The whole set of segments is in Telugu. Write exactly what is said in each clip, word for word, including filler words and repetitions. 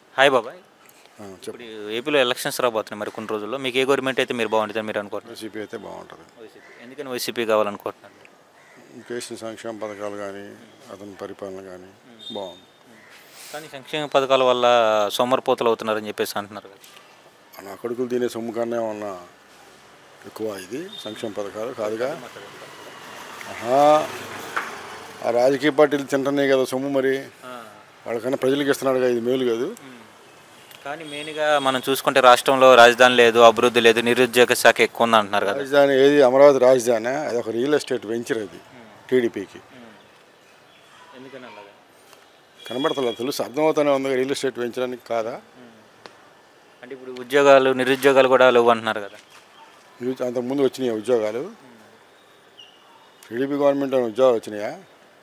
హాయ్ బాబాయ్. ఆ, ఇప్పుడు చెప్పు. ఏపీలో ఎలక్షన్స్ రాబోతున్నాయి మరి కొన్ని రోజుల్లో. మీకు ఏ గవర్నమెంట్ అయితే మీరు బాగుంటుందని మీరు అనుకుంటున్నారు? వైసీపీ అయితే బాగుంటుంది. వైసీపీ. ఎందుకని వైసీపీ కావాలనుకుంటున్నారు మీరు? చేసిన సంక్షేమ పథకాలు కానీ అతని పరిపాలన కానీ బాగుంది. కానీ సంక్షేమ పథకాల వల్ల సోమరిపోతులు అవుతున్నారని చెప్పేసి అంటున్నారు కదా. నా కొడుకులు తినే సొమ్ము కన్నా ఉన్న ఎక్కువ ఇది సంక్షేమ పథకాలు కాదుగా. ఆహా, ఆ రాజకీయ పార్టీలు తింటున్నాయి కదా సొమ్ము, మరి వాళ్ళకన్నా ప్రజలకు ఇస్తున్నాడుగా, ఇది మేలు కాదు. కానీ మెయిన్గా మనం చూసుకుంటే రాష్ట్రంలో రాజధాని లేదు, అభివృద్ధి లేదు, నిరుద్యోగ శాఖ ఎక్కువ ఉంది అంటున్నారు కదా. రాజధాని ఏది? అమరావతి రాజధాని అది ఒక రియల్ ఎస్టేట్ వెంచర్, అది టీడీపీకి ఎందుకని అలాగా కనబడతలేదు. తెలుసు, అర్థమవుతానే ఉంది. రియల్ ఎస్టేట్ వెంచర్ అని కాదా? అంటే ఇప్పుడు ఉద్యోగాలు నిరుద్యోగాలు కూడా లేవు అంటున్నారు కదా. నిరు- అంతకుముందు వచ్చినాయి ఉద్యోగాలు. టీడీపీ గవర్నమెంట్ అని ఉద్యోగాలు వచ్చినాయా?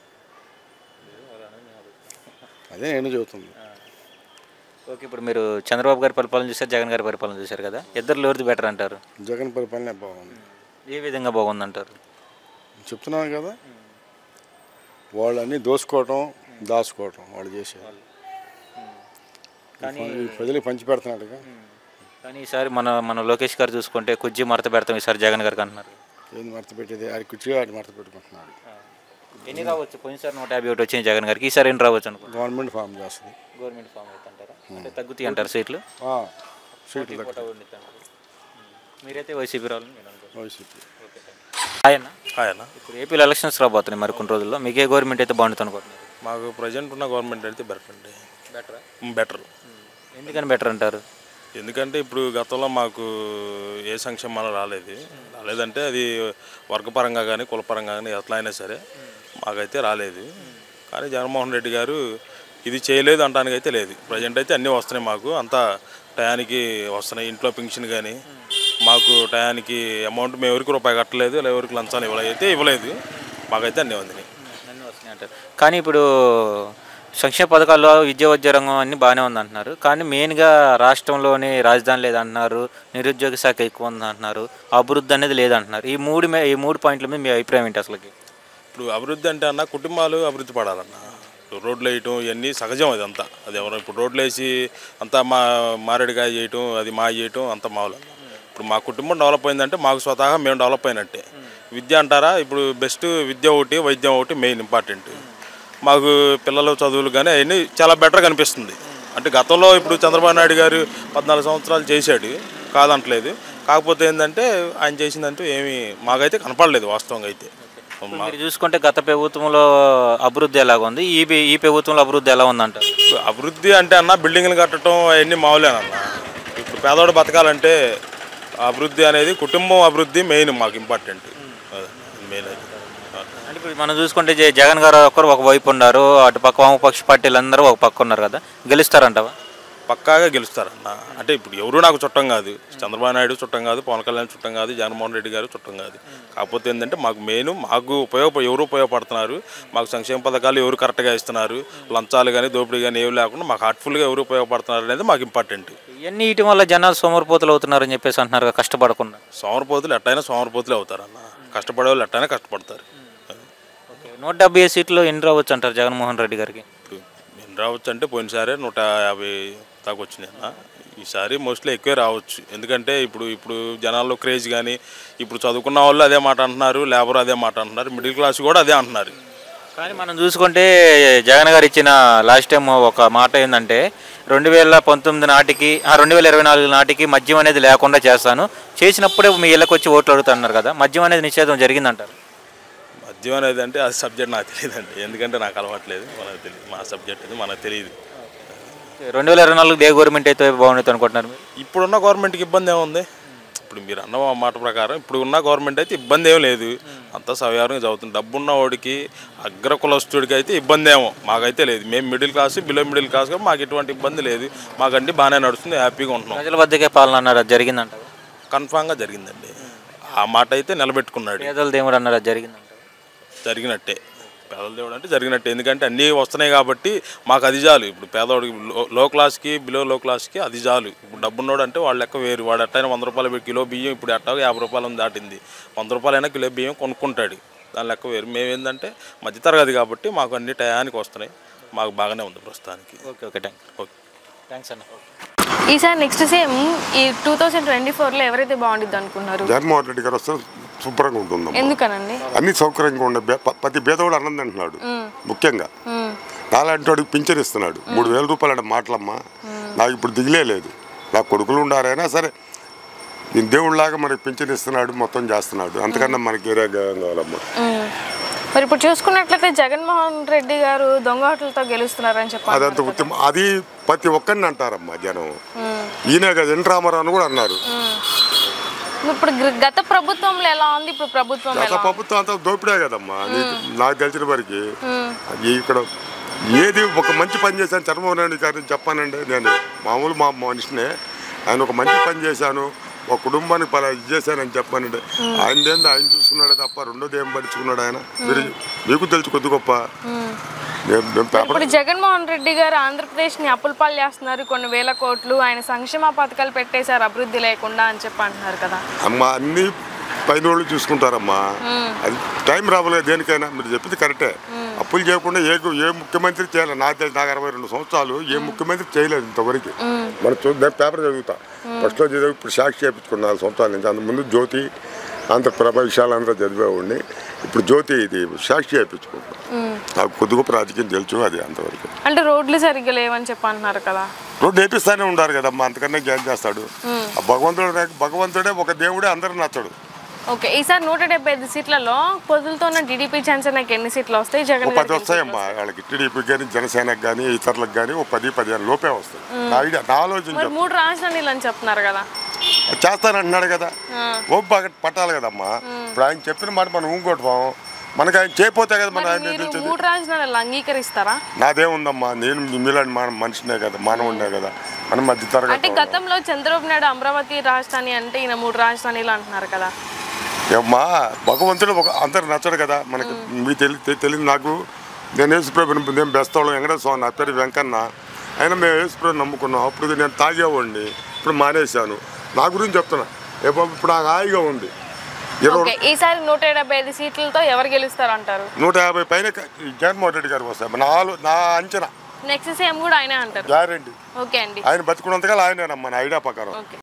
అదే నేను చెబుతుంది. ఓకే, ఇప్పుడు మీరు చంద్రబాబు గారి పరిపాలన చూశారు, జగన్ గారి పరిపాలన చూశారు కదా. ఇద్దరు ఎవరిది బెటర్ అంటారు? జగన్ పరిపాలన బాగుంది. ఏ విధంగా బాగుందంటారు? చెప్తున్నాను కదా, వాళ్ళన్నీ దోసుకోవటం దాచుకోవటం వాళ్ళు చేసేది. కానీ ఈ ప్రజలకు పంచి పెడుతున్నాడుగా. కానీ ఈసారి మన మన లోకేష్ గారు చూసుకుంటే కుర్జీ మడత పెడతాం ఈసారి జగన్ గారికి అంటున్నారు. ఏంది మడత పెట్టేది? ఆడి కుర్చీ ఆడి మడత పెట్టుకుంటున్నాడు. ఎన్ని రావచ్చు? పోయినసారి నూట యాభై ఒకటి వచ్చింది జగన్ గారికి, ఈసారి ఎన్ని రావచ్చు అనుకుంటున్నారు? గవర్నమెంట్ ఫామ్ చేస్తుంది. గవర్నమెంట్ ఫామ్ అయితే అంటారా? అంటే తగ్గుతాయి అంటారు సీట్లు? ఆ, సీట్లు పోటా తక్కువ. ఉండిద్ది అంటారు. మీరైతే వైసీపీ రావాలని నేను అనుకుంటున్నాను. వైసీపీ. ఓకే, హాయ్ అన్న. హాయ్ అన్న. ఇప్పుడు ఏపీలో ఎలక్షన్స్ రాబోతున్నాయి మరి కొన్ని రోజుల్లో. మీకు ఏ గవర్నమెంట్ అయితే బాగుంటుంది అనుకుంటున్నారు? మాకు ప్రజెంట్ ఉన్న గవర్నమెంట్ అయితే బెటర్ అండి. బెటరా? బెటర్. ఎందుకని బెటర్ అంటారు? ఎందుకంటే ఇప్పుడు గతంలో మాకు ఏ సంక్షేమాలు రాలేదు. రాలేదంటే అది వర్గపరంగా కానీ కులపరంగా కానీ ఎట్లా అయినా సరే మాకైతే రాలేదు. కానీ జగన్మోహన్ రెడ్డి గారు ఇది చేయలేదు అంటానికి అయితే లేదు. ప్రజెంట్ అయితే అన్నీ వస్తున్నాయి మాకు, అంతా టయానికి వస్తున్నాయి. ఇంట్లో పెన్షన్ కానీ మాకు టయానికి అమౌంట్ మేము ఎవరికి రూపాయి కట్టలేదు, లేదా ఎవరికి లంచాలు ఇవ్వలేదు అయితే ఇవ్వలేదు. మాకైతే అన్నీ ఉంది. అన్నీ వస్తున్నాయి అంటారు. కానీ ఇప్పుడు సంక్షేమ పథకాల్లో విద్యా వైద్య రంగం అన్నీ బాగానే ఉంది అంటున్నారు. కానీ మెయిన్గా రాష్ట్రంలోని రాజధాని లేదంటున్నారు, నిరుద్యోగ శాఖ ఎక్కువ ఉంది అంటున్నారు, అభివృద్ధి అనేది లేదంటున్నారు. ఈ మూడు మే ఈ మూడు పాయింట్ల మీద మీ అభిప్రాయం ఏంటి అసలుకి? ఇప్పుడు అభివృద్ధి అంటే అన్న కుటుంబాలు అభివృద్ధి పడాలన్న. ఇప్పుడు రోడ్లు వేయటం ఇవన్నీ సహజం, అది అంతా అది ఎవరు ఇప్పుడు రోడ్లు వేసి అంతా మా మారేడుకాయ చేయటం అది మా చేయటం అంత మామూలు. ఇప్పుడు మా కుటుంబం డెవలప్ అయిందంటే మాకు స్వతహా మేము డెవలప్ అయినట్టే. విద్య అంటారా, ఇప్పుడు బెస్ట్ విద్య ఒకటి వైద్యం ఒకటి మెయిన్ ఇంపార్టెంట్. మాకు పిల్లలు చదువులు కానీ అవన్నీ చాలా బెటర్గా కనిపిస్తుంది. అంటే గతంలో ఇప్పుడు చంద్రబాబు నాయుడు గారు పద్నాలుగు సంవత్సరాలు చేశాడు, కాదంటలేదు. కాకపోతే ఏంటంటే ఆయన చేసిందంటూ ఏమీ మాకైతే కనపడలేదు వాస్తవంగా అయితే. మీరు చూసుకుంటే గత ప్రభుత్వంలో అభివృద్ధి ఎలాగ ఉంది, ఈ ఈ ప్రభుత్వంలో అభివృద్ధి ఎలా ఉందంటారు? అభివృద్ధి అంటే అన్న బిల్డింగ్లు కట్టడం అవన్నీ మామూలేనన్న. ఇప్పుడు పేదవాడు బతకాలంటే అభివృద్ధి అనేది కుటుంబం అభివృద్ధి మెయిన్ మాకు ఇంపార్టెంట్. మెయిన్ అది. అంటే ఇప్పుడు మనం చూసుకుంటే జ- జగన్ గారు ఒక్కరు ఒక వైపు ఉన్నారు, అటు పక్క వామపక్ష పార్టీలు అందరూ ఒక పక్క ఉన్నారు కదా. గెలుస్తారంటావా? పక్కాగా గెలుస్తారన్న. అంటే ఇప్పుడు ఎవరు నాకు చుట్టం కాదు, చంద్రబాబు నాయుడు చుట్టం కాదు, పవన్ కళ్యాణ్ చుట్టం కాదు, జగన్మోహన్ రెడ్డి గారు చుట్టం కాదు. కాకపోతే ఏంటంటే మాకు మెయిన్ మాకు ఉపయోగ ఎవరు ఉపయోగపడుతున్నారు, మాకు సంక్షేమ పథకాలు ఎవరు కరెక్ట్గా ఇస్తున్నారు, లంచాలు కానీ దోపిడీ కానీ ఏమి లేకుండా మాకు హార్ట్ఫుల్గా ఎవరు ఉపయోగపడుతున్నారు అనేది మాకు ఇంపార్టెంట్. ఇవన్నీ ఇటు వల్ల జనాలు సోమరిపోతులు అవుతున్నారని చెప్పేసి అంటున్నారు కదా, కష్టపడకుండా. సోమరపోతులు ఎట్టయినా సోమరపోతులే అవుతారన్న. కష్టపడే వాళ్ళు ఎట్టయినా కష్టపడతారు. నూట డెబ్బై ఐదు సీట్లు ఎన్ని రావచ్చు అంటారు జగన్మోహన్ రెడ్డి గారికి? ఇప్పుడు ఎన్ని రావచ్చు అంటే పోయినసారి నూట యాభై దాకా వచ్చినాయి అన్న. ఈసారి మోస్ట్లీ ఎక్కువే రావచ్చు. ఎందుకంటే ఇప్పుడు ఇప్పుడు జనాల్లో క్రేజ్ కానీ ఇప్పుడు చదువుకున్న వాళ్ళు అదే మాట అంటున్నారు, లేబర్ అదే మాట అంటున్నారు, మిడిల్ క్లాస్ కూడా అదే అంటున్నారు. కానీ మనం చూసుకుంటే జగన్ గారు ఇచ్చిన లాస్ట్ టైం ఒక మాట ఏంటంటే రెండు వేల పంతొమ్మిది నాటికి రెండు వేల ఇరవై నాలుగు నాటికి మద్యం అనేది లేకుండా చేస్తాను, చేసినప్పుడే మీ ఇళ్ళకి వచ్చి ఓట్లు అడుగుతున్నారు కదా. మద్యం అనేది నిషేధం జరిగిందంటారు? మద్యం అనేది అంటే అది సబ్జెక్ట్ నాకు తెలియదండి, ఎందుకంటే నాకు అలవాట్లేదు, మనకు తెలియదు. మా సబ్జెక్ట్ అది మనకు తెలియదు. రెండు వేల ఇరవై నాలుగు ఏ గవర్నమెంట్ అయితే బాగుంటుంది అనుకుంటున్నారు మీరు? ఇప్పుడున్న గవర్నమెంట్కి ఇబ్బంది ఏముంది? ఇప్పుడు మీరు అన్న మాట ప్రకారం ఇప్పుడు ఉన్న గవర్నమెంట్ అయితే ఇబ్బంది ఏం లేదు, అంతా సవ్యారంగా చదువుతుంది. డబ్బున్న వాడికి అగ్ర కులస్తుడికి అయితే ఇబ్బంది ఏమో, మాకైతే లేదు. మేము middle class below middle class కాబట్టి మాకు ఎటువంటి ఇబ్బంది లేదు, మాకంటే బాగానే నడుస్తుంది, హ్యాపీగా ఉంటున్నాం. ప్రజల వద్దకే పాలన అన్నారు, అది జరిగిందంటారు? కన్ఫామ్గా జరిగిందండి. ఆ మాట అయితే నిలబెట్టుకున్నాడు. పేదల దేవుడు అన్నారు, అది జరిగిందంటారు? జరిగినట్టే. పేదల దేవుడు అంటే జరిగినట్టే, ఎందుకంటే అన్నీ వస్తున్నాయి కాబట్టి మాకు అది చాలు. ఇప్పుడు పేదవాడికి లో లో క్లాస్కి బిలో లో క్లాస్కి అది చాలు. ఇప్పుడు డబ్బున్నోడు అంటే వాళ్ళ లెక్క వేరు, వాడు ఎట్టయినా వంద రూపాయలు కిలో బియ్యం ఇప్పుడు ఎట్టాగా యాభై రూపాయలు దాటింది, వంద రూపాయలైనా కిలో బియ్యం కొనుక్కుంటాడు, దాని లెక్క వేరు. మేము ఏంటంటే మధ్యతరగతి కాబట్టి మాకు అన్ని టయానికి వస్తున్నాయి, మాకు బాగానే ఉంది ప్రస్తుతానికి. Okay okay thank you. Okay. Thanks అన్న. ఈసారి నెక్స్ట్ సీఎం ఈ టూ థౌజండ్ ట్వంటీ ఫోర్లో ఎవరైతే బాగుంటుంది అనుకున్నారు? జగన్మోహన్ రెడ్డి గారు వస్తే శుభ్రంగా ఉంటుంది. ఎందుకనండి? అన్ని సౌకర్యంగా ఉండే బే- ప- ప్రతి పేదవాడు అన్నం తింటున్నాడు. ముఖ్యంగా నాలాంటి వాడికి పింఛన్ ఇస్తున్నాడు. మూడు వేల రూపాయలు అంటే మాటలమ్మా. నాకు ఇప్పుడు దిగులే లేదు. నాకు కొడుకులు ఉండారైనా సరే నేను దేవుళ్ళలాగా మనకి పింఛన్ ఇస్తున్నాడు, మొత్తం చేస్తున్నాడు. అంతకన్నా మనకి ఏరియా కావాలమ్మా. మరి ఇప్పుడు చూసుకున్నట్లయితే జగన్మోహన్ రెడ్డి గారు దొంగ ఓట్లతో గెలుస్తున్నారని చెప్పారు. అదంత ఉత్తమ అది ప్రతి ఒక్కరిని అంటారమ్మా జనం. ఈయన కదా ఎన్ రామారావు కూడా అన్నారు. ఇప్పుడు గ- గత ప్రభుత్వంలో ఎలా ఉంది, ఇప్పుడు ప్రభుత్వం గత ఎలా ఉంది? ప్రభుత్వం అంతా దోపిడే కదమ్మా. నీకు నాకు తెలిసిన వరకు ఇక్కడ ఏది ఒక మంచి పని చేశాను చంద్రబాబు నాయుడు గారిని చెప్పానండి. నేను మామూలు మా మనిషినే. ఆయన ఒక మంచి పని చేశాను, ఒక కుటుంబానికి పలా ఇది చేశానని చెప్పానండి. ఆయన ఏంది ఆయన చూసుకున్నాడే తప్ప రెండోది ఏం పడుచుకున్నాడు ఆయన. మీరు మీకు తెలుసు కొద్ది గొప్ప. నేను మేము పేపర్ ఇప్పుడు జగన్మోహన్ రెడ్డి గారు ఆంధ్రప్రదేశ్ ని అప్పుల పాలు చేస్తున్నారు, కొన్ని వేల కోట్లు ఆయన సంక్షేమ పథకాలు పెట్టేశారు అభివృద్ధి లేకుండా అని చెప్పి అంటున్నారు కదా. అమ్మ అన్ని పైన వాళ్ళు చూసుకుంటారమ్మా. అది టైం రావాలి దేనికైనా. మీరు చెప్పింది కరెక్టే. అప్పులు చేయకుండా ఏ ఏ ముఖ్యమంత్రి చేయాలి. నాకు తెలిసి నాకు అరవై రెండు సంవత్సరాలు ఏ ముఖ్యమంత్రి చేయలేదు ఇంతవరకు. మనం చూద్దాం పేపర్ చదువుతా. ఫస్ట్లో చదివి ఇప్పుడు సాక్షి చేయించుకున్న నాలుగు సంవత్సరాల నుంచి. అంతకుముందు జ్యోతి, ఆంధ్రప్రభ విషయాలంతా చదివేవాడిని. ఇప్పుడు జ్యోతి ఇది సాక్షి చేయించుకుంటాం. నాకు కొద్ది గొప్ప రాజకీయం తెలుసు. అది అంతవరకు. అంటే రోడ్లు సరిగ్గా లేవని చెప్పి అంటున్నారు కదా. రోడ్డు వేపిస్తానే ఉండారు కదమ్మా. అంతకన్నా ఏం చేస్తాడు ఆ భగవంతుడు. భగవంతుడే ఒక దేవుడే, అందరూ నచ్చడు. ఓకే, ఈసారి నూట డెబ్బై ఐదు సీట్లలో పొదులతో ఉన్న టీడీపీ జనసేనకి ఎన్ని సీట్లు వస్తాయి? జగన్ ఓ పది వస్తాయమ్మా వాళ్ళకి. టీడీపీకి కానీ జనసేనకి కానీ ఇతరులకు కానీ ఓ పది పదిహేను లోపే వస్తాయి. నా ఐడియా, నా ఆలోచన మరి మూడు రాజధానులు అని చెప్తున్నారు కదా. చేస్తానంటున్నాడు కదా. ఓ బాగా పట్టాలి కదమ్మా. ఇప్పుడు ఆయన చెప్పిన మాట మనం ఊంకొట్టుకోం. మనకి ఆయన చేయపోతే కదా మన ఆయన మీరు తెలిసేది. మూడు రాజధానులు అంగీకరిస్తారా? నాదేముందమ్మా, నేను మీలాంటి మన మనిషినే కదా, మానవుడినే కదా. మనం మధ్య అంటే తరగతి. గతంలో చంద్రబాబు నాయుడు అమరావతి రాజధాని అంటే ఈయన మూడు రాజధానిలు అంటున్నారు కదా. అమ్మా భగవంతుడు ఒక అందరు నచ్చడు కదా మనకి. మీ తెలి తెలియదు నాకు. నేను యేసుప్రభుని నేను బెస్తవాళ్ళం వెంకటేశ్వర స్వామి, నా పేరు వెంకన్న. అయినా మేము యేసుప్రభుని నమ్ముకున్నాం. అప్పుడు నేను తాగేవాడిని, ఇప్పుడు మానేశాను. నా గురించి చెప్తున్నా. ఏ బాబు ఇప్పుడు నాకు హాయిగా ఉంది. ఇరవై ఓకే, ఈసారి నూట డెబ్బై ఐదు సీట్లతో ఎవరు గెలుస్తారు అంటారు? నూట యాభై పైన జగన్మోహన్ రెడ్డి గారు వస్తాయి నా ఆలో నా అంచనా. నెక్స్ట్ సీఎం కూడా ఆయనే అంటారు. గ్యారెంటీ. ఓకే అండి. ఆయన బతుకున్నంతగా ఆయనేనమ్మా నా ఐడియా ప్రకారం. ఓకే.